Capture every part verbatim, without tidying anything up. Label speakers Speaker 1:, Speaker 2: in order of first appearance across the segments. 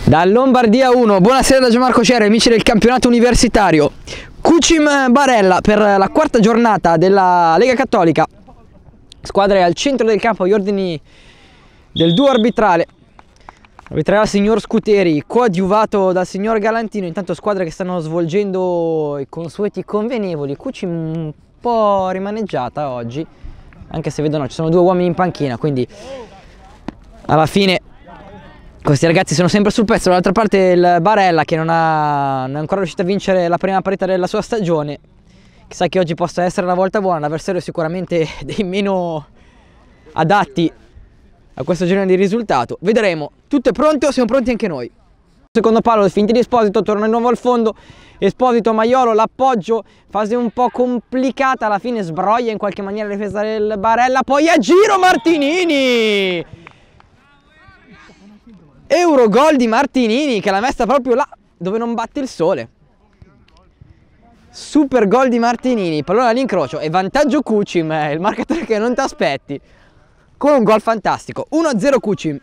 Speaker 1: Da Lombardia uno, buonasera da Gianmarco Ceri, amici del campionato universitario. Cucim Barella per la quarta giornata della Lega Cattolica. Squadre al centro del campo, gli ordini del duo arbitrale. Arbitrerà il signor Scuteri, coadiuvato dal signor Galantino. Intanto squadre che stanno svolgendo i consueti convenevoli. Cucim un po' rimaneggiata oggi, anche se vedono ci sono due uomini in panchina, quindi alla fine questi ragazzi sono sempre sul pezzo. Dall'altra parte il Barella, che non, ha, non è ancora riuscito a vincere la prima partita della sua stagione. Chissà che oggi possa essere una volta buona. L'avversario è sicuramente dei meno adatti a questo genere di risultato. Vedremo. Tutto è pronto, siamo pronti anche noi. Secondo palo, finti di Esposito, torna di nuovo al fondo. Esposito, Maiolo, l'appoggio, fase un po' complicata, alla fine sbroglia in qualche maniera la difesa del Barella. Poi a giro Martinini! Eurogol di Martinini, che l'ha messa proprio là dove non batte il sole. Super gol di Martinini, pallone all'incrocio e vantaggio Cucim, eh, il marcatore che non ti aspetti, con un gol fantastico. uno a zero Cucim.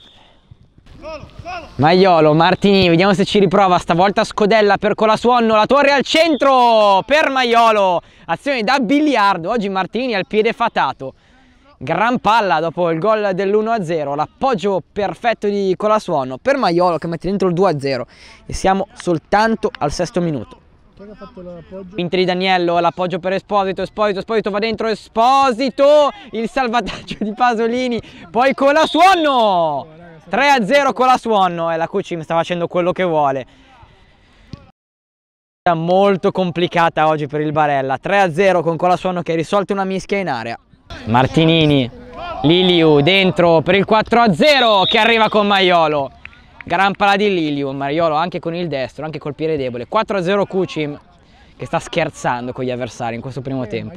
Speaker 1: Maiolo, Martinini, vediamo se ci riprova, stavolta Scodella per Colasuonno, la torre al centro per Maiolo, azione da biliardo. Oggi Martinini al piede fatato. Gran palla dopo il gol dell'uno a zero, l'appoggio perfetto di Colasuonno per Maiolo che mette dentro il due a zero e siamo soltanto al sesto minuto.
Speaker 2: Chi ha fatto l'appoggio?
Speaker 1: Finta di Daniello, l'appoggio per Esposito, Esposito, Esposito va dentro, Esposito, il salvataggio di Pasolini, poi Colasuonno, tre a zero Colasuonno e la Cucim sta facendo quello che vuole. Molto complicata oggi per il Barella, tre a zero con Colasuonno che ha risolto una mischia in area. Martinini, Liliu dentro per il quattro a zero che arriva con Maiolo. Gran palla di Liliu, Maiolo anche con il destro, anche col piede debole. quattro a zero Cucim che sta scherzando con gli avversari in questo primo tempo.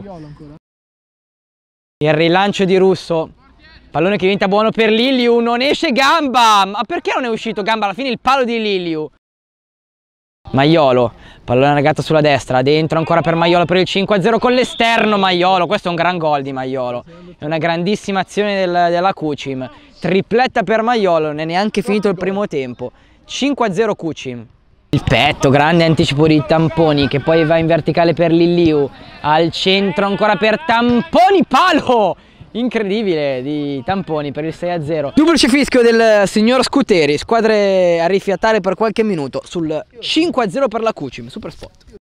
Speaker 1: Il rilancio di Russo, pallone che diventa buono per Liliu, non esce Gamba. Ma perché non è uscito Gamba? Alla fine il palo di Liliu. Maiolo, pallone ragazzo sulla destra, dentro ancora per Maiolo per il cinque a zero con l'esterno Maiolo. Questo è un gran gol di Maiolo, è una grandissima azione del, della Cucim. Tripletta per Maiolo, non è neanche finito il primo tempo. cinque a zero Cucim. Il petto, grande anticipo di Tamponi che poi va in verticale per Liliu. Al centro ancora per Tamponi, palo! Incredibile di Tamponi per il sei a zero. Duplice fischio del signor Scuteri, squadre a rifiatare per qualche minuto sul cinque a zero per la Cucim. Super spot.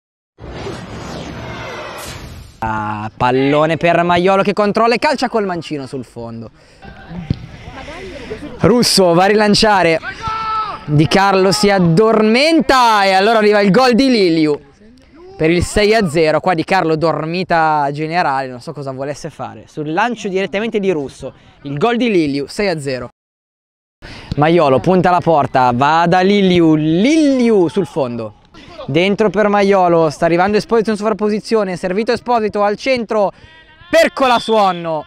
Speaker 1: Ah, pallone per Maiolo che controlla e calcia col mancino sul fondo. Russo va a rilanciare, Di Carlo si addormenta e allora arriva il gol di Liliu per il sei a zero. Qua Di Carlo dormita generale, non so cosa volesse fare. Sul lancio direttamente di Russo, il gol di Liliu, sei a zero. Maiolo punta alla porta, va da Liliu, Liliu sul fondo. Dentro per Maiolo, sta arrivando Esposito in sovrapposizione, servito Esposito al centro per Colasuonno.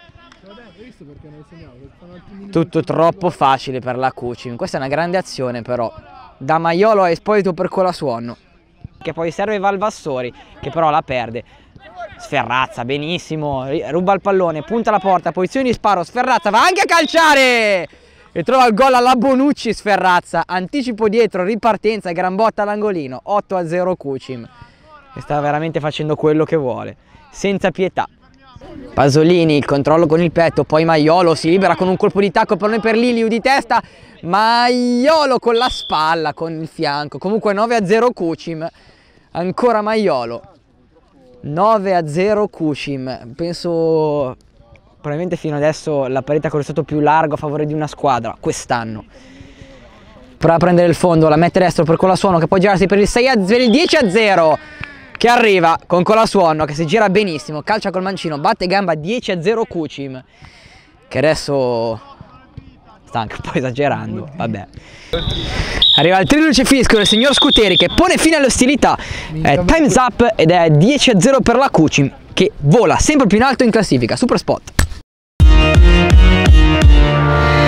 Speaker 1: Tutto troppo facile per la Cucim. Questa è una grande azione però, da Maiolo a Esposito per Colasuonno, che poi serve Valvassori, che però la perde. Sferrazza, benissimo, ruba il pallone, punta la porta, posizione di sparo, Sferrazza va anche a calciare e trova il gol alla Bonucci. Sferrazza, anticipo dietro, ripartenza, gran botta all'angolino. Otto a zero Cucim, che sta veramente facendo quello che vuole, senza pietà. Pasolini, il controllo con il petto, poi Maiolo si libera con un colpo di tacco, pallone per Liliu di testa, Maiolo con la spalla, con il fianco. Comunque nove a zero Cucim, ancora Maiolo, nove a zero Cucim. Penso probabilmente fino adesso la parità con il risultato più largo a favore di una squadra quest'anno. Prova a prendere il fondo, la mette destro per Colasuonno che può girarsi per il sei a zero, il dieci a zero che arriva con Colasuonno che si gira benissimo, calcia col mancino, batte gamba. Dieci a zero Cucim, che adesso sta anche un po' esagerando, vabbè. Arriva il triplice fischio del signor Scuteri che pone fine alle ostilità. È time's up ed è dieci a zero per la Cucim che vola sempre più in alto in classifica. Super spot.